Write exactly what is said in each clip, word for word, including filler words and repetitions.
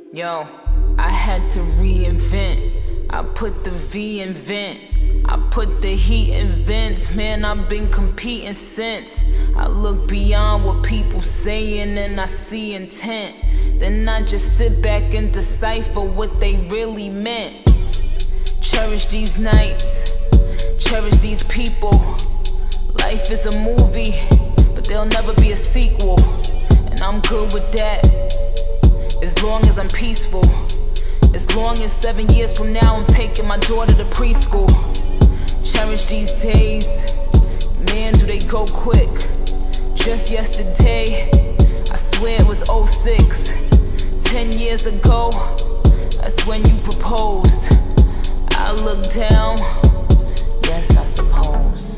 Yo, I had to reinvent. I put the V in vent. I put the heat in vents. Man, I've been competing since. I look beyond what people saying and I see intent. Then I just sit back and decipher what they really meant. Cherish these nights, cherish these people. Life is a movie, but there'll never be a sequel. And I'm good with that, as long as I'm peaceful. As long as seven years from now I'm taking my daughter to preschool. Cherish these days, man, do they go quick. Just yesterday, I swear it was oh six. Ten years ago, that's when you proposed. I look down, yes, I suppose.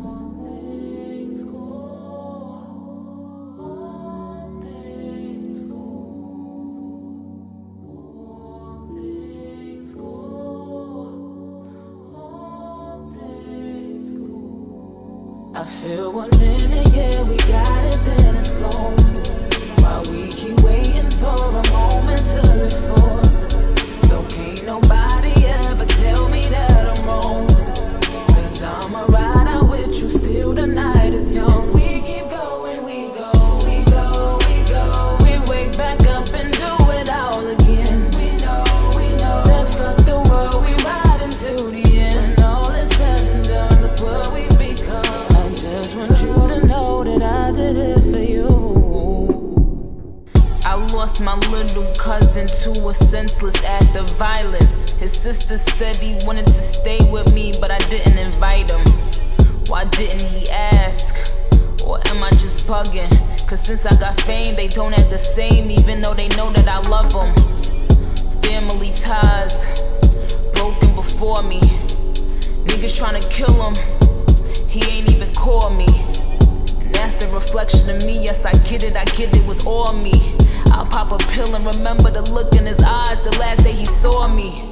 I feel one minute, yeah, we got it, then it's gone. While we keep waiting for a moment to live for. So can't nobody ever tell me that I'm wrong. Cause I'ma ride out with you, still the night is young. We keep going, we go, we go, we go. We wake back up and do it all again. We know, we know. Said fuck the world, we ride into the end. When all is said and done, look what we become. Just want you to know that I did it for you. I lost my little cousin to a senseless act of violence. His sister said he wanted to stay with me, but I didn't invite him. Why didn't he ask? Or am I just bugging? Cause since I got fame, they don't act the same, even though they know that I love them. Family ties broken before me. Niggas tryna kill him, he ain't even call me. And that's the reflection of me. Yes, I get it, I get it was all me. I'll pop a pill and remember the look in his eyes the last day he saw me.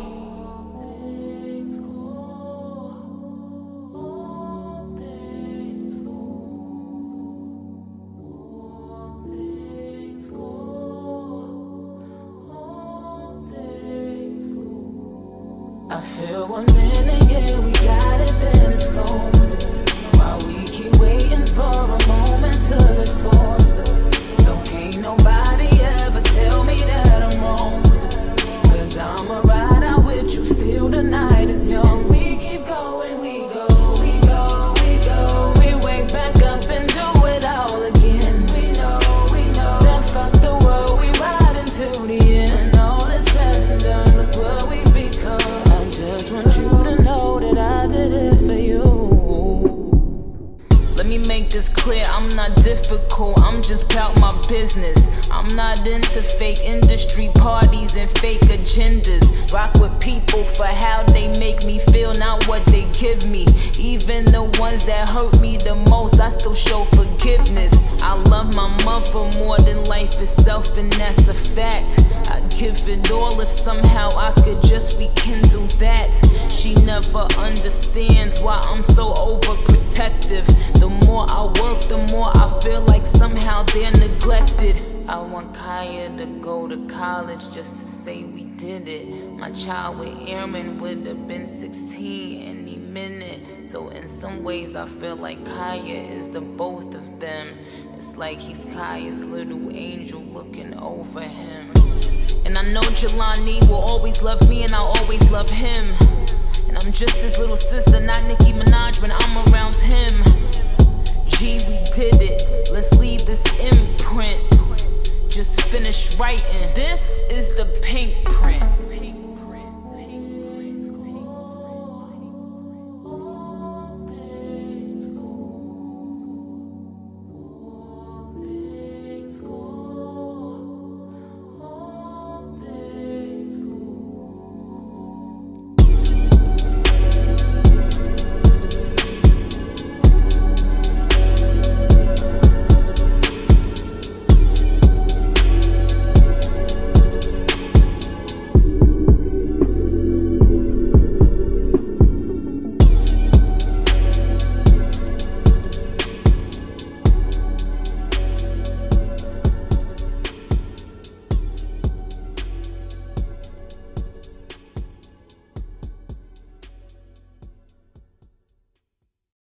I feel one minute, yeah, we got it, then it's gone. While we keep waiting for a moment to live for. So can't nobody ever tell me that I'm wrong. Cause I'ma ride out with you, still the night is young. We keep going, we go, we go, we go. We wake back up and do it all again. We know, we know. Said fuck the world, we ride into the end. When all is said and done, look what we become. I just want you to know that I did it for you. Let me make this clear, I'm not difficult, I'm just about my business. I'm not into fake industry parties and fake agendas. Rock with people for how they make me feel, not what they give me. Even the ones that hurt me the most, I still show forgiveness. I love my mother more than life itself, and that's a fact. I'd give it all if somehow I could just rekindle that. She never understands why I'm so overprotective. The more I work, the more I feel like somehow they're neglected. I want Kaya to go to college just to say we did it. My child with Airman would have been sixteen any minute. So in some ways I feel like Kaya is the both of them. It's like he's Kaya's little angel looking over him. And I know Jelani will always love me and I'll always love him. And I'm just his little sister, not Nicki Minaj when I'm around him. G, we did it, let's leave this imprint. Just finish writing, this is the pink print.